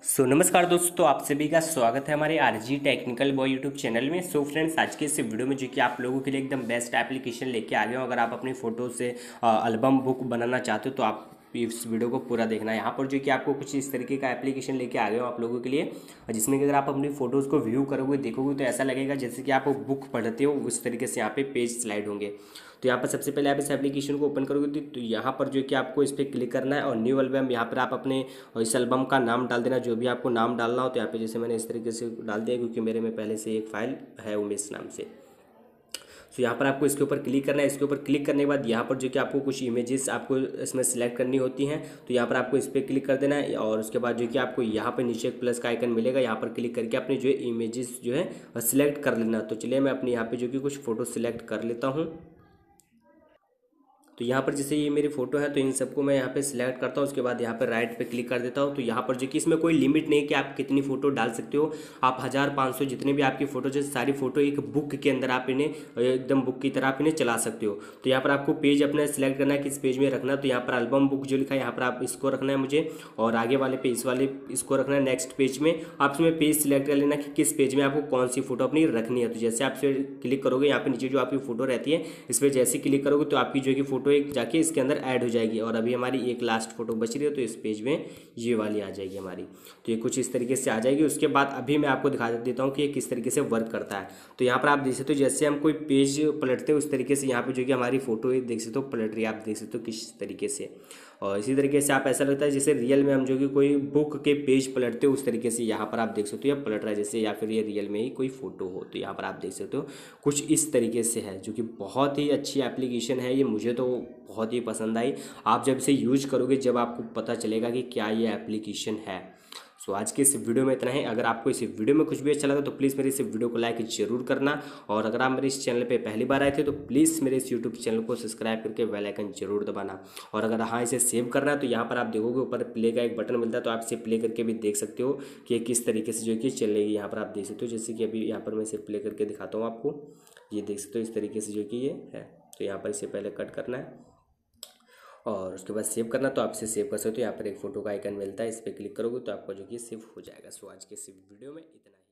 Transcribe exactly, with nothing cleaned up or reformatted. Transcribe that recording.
सो नमस्कार दोस्तों, आप सभी का स्वागत है हमारे RG technical boy YouTube channel में। सो फ्रेंड्स, आज के इस वीडियो में जो कि आप लोगों के लिए एकदम बेस्ट एप्लीकेशन लेके आ गए हो। अगर आप अपनी फ़ोटो से एल्बम बुक बनाना चाहते हो तो आप इस वीडियो को पूरा देखना है। यहाँ पर जो कि आपको कुछ इस तरीके का एप्लीकेशन लेके आ गए हो आप लोगों के लिए, जिसमें कि अगर आप अपनी फ़ोटोज़ को व्यू करोगे, देखोगे तो ऐसा लगेगा जैसे कि आप बुक पढ़ते हो। उस तरीके से यहाँ पे पेज स्लाइड होंगे। तो यहाँ पर सबसे पहले आप इस एप्लीकेशन को ओपन करोगे तो यहाँ पर जो कि आपको इस पर क्लिक करना है और न्यू एल्बम, यहाँ पर आप अपने इस एल्बम का नाम डाल देना, जो भी आपको नाम डालना हो। तो यहाँ पे जैसे मैंने इस तरीके से डाल दिया, क्योंकि मेरे में पहले से एक फाइल है उमेश नाम से। तो यहाँ पर आपको इसके ऊपर क्लिक करना है। इसके ऊपर क्लिक करने के बाद यहाँ पर जो कि आपको कुछ इमेजेस आपको इसमें सिलेक्ट करनी होती हैं। तो यहाँ पर आपको इस पर क्लिक कर देना है और उसके बाद जो कि आपको यहाँ पर नीचे एक प्लस का आइकन मिलेगा, यहाँ पर क्लिक करके अपने जो है इमेजेस जो है सिलेक्ट कर लेना। तो चलिए मैं अपने यहाँ पे जो कि कुछ फ़ोटो सिलेक्ट कर लेता हूँ। तो यहाँ पर जैसे ये मेरी फोटो है तो इन सबको मैं यहाँ पे सिलेक्ट करता हूँ। उसके बाद यहाँ पर राइट पे क्लिक कर देता हूँ। तो यहाँ पर जो कि इसमें कोई लिमिट नहीं कि आप कितनी फ़ोटो डाल सकते हो। आप हज़ार पाँच सौ जितने भी आपकी फ़ोटो जैसे सारी फ़ोटो एक बुक के अंदर आप इन्हें एकदम बुक की तरह आप इन्हें चला सकते हो। तो यहाँ पर आपको पेज अपना सिलेक्ट करना है, किस पेज में रखना है। तो यहाँ पर एल्बम बुक जो लिखा है यहाँ पर आप इसको रखना है मुझे, और आगे वाले पे इस वाले इसको रखना है। नेक्स्ट पेज में आप इसमें पेज सिलेक्ट कर लेना कि किस पेज में आपको कौन सी फोटो अपनी रखनी है। तो जैसे आप इस क्लिक करोगे, यहाँ पे नीचे जो आपकी फोटो रहती है इस पर जैसे क्लिक करोगे तो आपकी जो कि फोटो एक जाके इसके अंदर ऐड हो जाएगी। और अभी हमारी एक लास्ट फोटो बच रही है तो इस पेज में ये वाली आ जाएगी हमारी। तो ये कुछ इस तरीके से आ जाएगी। उसके बाद अभी मैं आपको दिखा देता हूँ कि ये किस तरीके से वर्क करता है। तो यहाँ पर आप देख सकते हो जैसे हम कोई पेज पलटते हो उस तरीके से यहाँ पे जो कि हमारी फोटो देख सकते हो पलट रही है। आप देख सकते हो किस तरीके से। और इसी तरीके से आप ऐसा लगता है जैसे रियल में हम जो कि कोई बुक के पेज पलटते हो उस तरीके से यहाँ पर आप देख सकते हो ये पलट रहा है जैसे, या फिर ये रियल में ही कोई फोटो हो। तो यहाँ पर आप देख सकते हो कुछ इस तरीके से है, जो कि बहुत ही अच्छी एप्लीकेशन है। ये मुझे तो बहुत ही पसंद आई। आप जब इसे यूज करोगे जब आपको पता चलेगा कि क्या ये एप्लीकेशन है। सो आज के इस वीडियो में इतना ही। अगर आपको इस वीडियो में कुछ भी अच्छा लगा तो प्लीज़ मेरे इस वीडियो को लाइक जरूर करना। और अगर आप मेरे इस चैनल पे पहली बार आए थे तो प्लीज़ मेरे इस यूट्यूब चैनल को सब्सक्राइब करके बेल आइकन जरूर दबाना। और अगर हाँ इसे सेव करना है तो यहाँ पर आप देखोगे ऊपर प्ले का एक बटन मिलता है, तो आप इसे प्ले करके भी देख सकते हो कि किस तरीके से जो कि चलेगी। यहाँ पर आप देख सकते हो जैसे कि अभी यहाँ पर मैं इसे प्ले करके दिखाता हूँ आपको। ये देख सकते हो इस तरीके से जो कि ये है। तो यहाँ पर इसे पहले कट करना है और उसके बाद सेव करना। तो आप इसे सेव कर सकते हो। यहाँ पर एक फोटो का आइकन मिलता है, इस पर क्लिक करोगे तो आपका जो कि सेव हो जाएगा। सो आज के इस वीडियो में इतना ही।